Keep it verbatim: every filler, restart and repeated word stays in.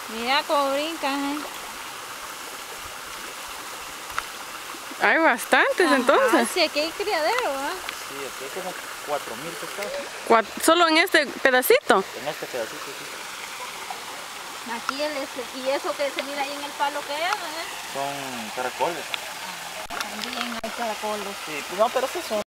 Mira cómo brincan, ¿eh? Hay bastantes. Ajá, entonces. Sí, aquí hay criadero, ¿ah? ¿eh? Sí, aquí hay como cuatro mil pescados. Cuat ¿Solo en este pedacito? En este pedacito, sí. Aquí el este, y eso que se mira ahí en el palo que es, ¿eh? Son caracoles. También hay caracoles. Sí, no, pero estos son